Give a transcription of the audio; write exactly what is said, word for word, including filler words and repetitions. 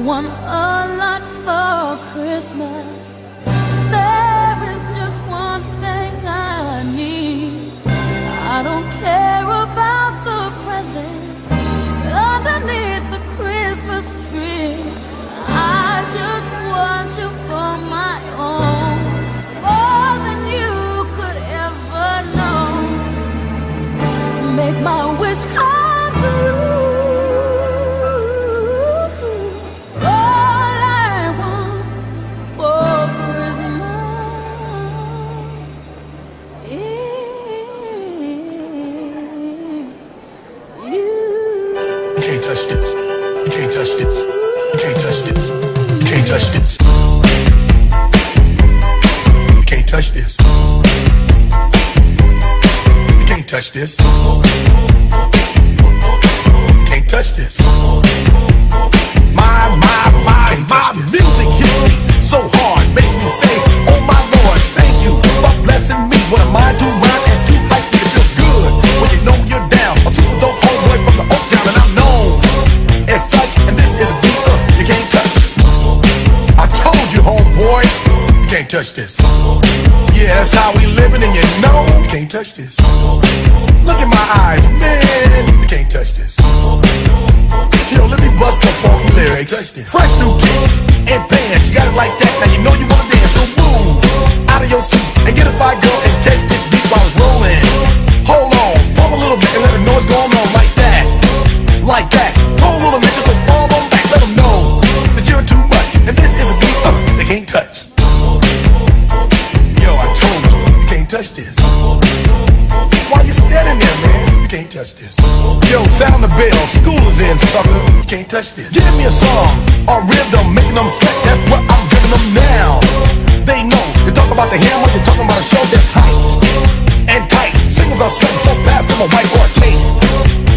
want a lot for Christmas. There is just one thing I need. I don't care about the presents underneath the Christmas tree. I just want you for my own, more than you could ever know. Make my wish come true. Touch this. You can't touch this. You can't touch this. You can't touch this. You can't touch this. You can't touch this. You can't touch this. My, my, my, my music hits me so hard, makes me say, oh my Lord, thank you for blessing me. What am I to rhyme and to like it feels good when you know you're down. A super dope homeboy from the Oak Town, and I'm known as such, and this is a beat up you can't touch. I told you, homeboy, you can't touch this. Yeah, that's how we living, and you know you can't touch this. Look in my eyes, man, you can't touch this. Yo, let me bust the funky lyrics. Fresh new kicks and bands, you got it like that. Now you know you wanna dance, so move out of your seat and get a fire girl and catch this beat while it's rolling. Hold on, pump a little bit and let them know what's going on like that, like that. Hold a little bit, just fall on back, let them know that you're too much, and this is a beat uh, they can't touch. Yo, I told you, you can't touch this. Why you standing there, man? You can't touch this. Yo, sound the bell, school is in, sucker. You can't touch this. Give me a song or rhythm, making them sweat. That's what I'm giving them now. They know you talk about the hammer, you're talking about a show that's hyped and tight. Singles are sweating so fast, I'm a white or a tape.